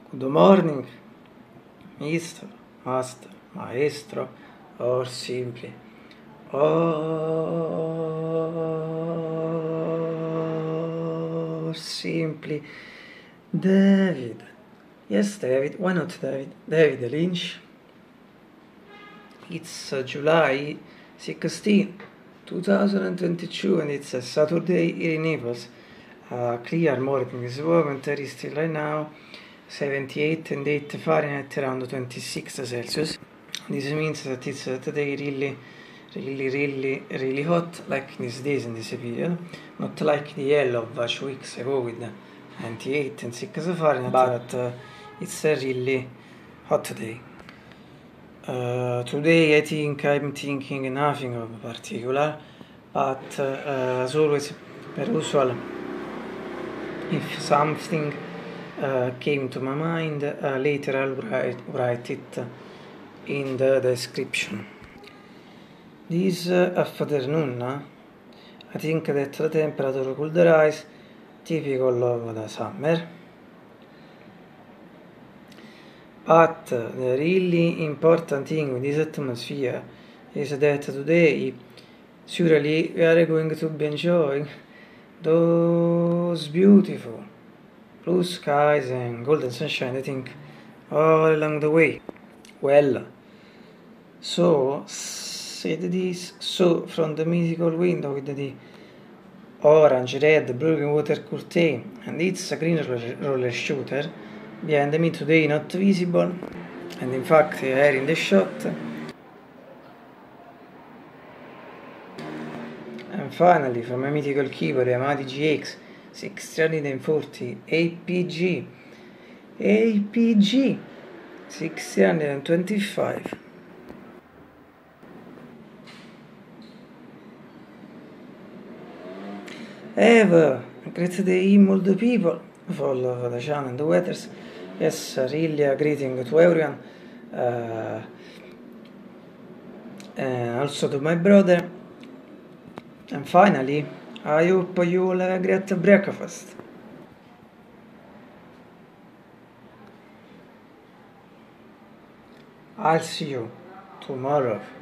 Good morning, Mr. Master, Maestro, or simply, or simply, David. Yes, David, why not David? David Lynch. It's July 16, 2022, and it's a Saturday here in Naples. Clear morning is warm, there is still right now 78 and 8 Fahrenheit, around 26 Celsius. This means that it's today really hot, like these days in this period. Not like the yellow of a few weeks ago with 98 and 6 Fahrenheit, but it's a really hot day. Today I think I'm thinking nothing of particular, but as always, per usual, if something came to my mind, later I'll write it in the description. This afternoon, I think that the temperature could rise, typical of the summer. But the really important thing with this atmosphere is that today, surely we are going to be enjoying those beautiful blue skies and golden sunshine, I think, all along the way. Well, so said this, so from the mythical window with the orange, red, blue water curtain and it's a green roller shooter behind me today, not visible, and in fact here in the shot. And finally, from a mythical keyboard, Yamaha GX 640 APG 625. Have a great day, all the people. Follow the channel and the weathers. Yes, really a greeting to everyone. And also to my brother. And finally, I hope you all have a great breakfast. I'll see you tomorrow.